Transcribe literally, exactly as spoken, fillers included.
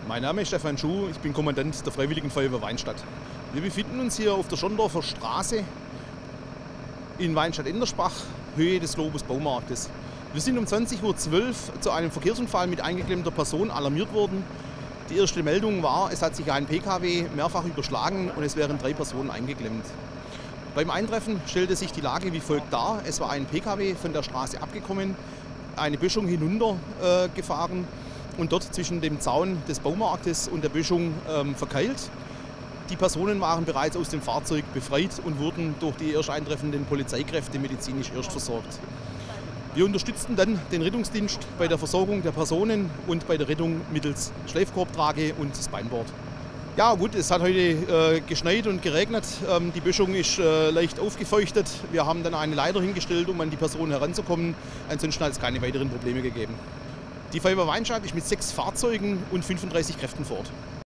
Mein Name ist Stefan Schuh, ich bin Kommandant der Freiwilligen Feuerwehr Weinstadt. Wir befinden uns hier auf der Schondorfer Straße in Weinstadt-Enderspach, Höhe des Globus Baumarktes. Wir sind um zwanzig Uhr zwölf zu einem Verkehrsunfall mit eingeklemmter Person alarmiert worden. Die erste Meldung war, es hat sich ein P K W mehrfach überschlagen und es wären drei Personen eingeklemmt. Beim Eintreffen stellte sich die Lage wie folgt dar. Es war ein P K W von der Straße abgekommen, eine Böschung hinunter äh, gefahren und dort zwischen dem Zaun des Baumarktes und der Böschung ähm, verkeilt. Die Personen waren bereits aus dem Fahrzeug befreit und wurden durch die erst eintreffenden Polizeikräfte medizinisch erst versorgt. Wir unterstützten dann den Rettungsdienst bei der Versorgung der Personen und bei der Rettung mittels Schleifkorbtrage und Spineboard. Ja gut, es hat heute äh, geschneit und geregnet. Ähm, die Böschung ist äh, leicht aufgefeuchtet. Wir haben dann eine Leiter hingestellt, um an die Person heranzukommen. Ansonsten hat es keine weiteren Probleme gegeben. Die Feuerwehr Weinstadt ist mit sechs Fahrzeugen und fünfunddreißig Kräften vor Ort.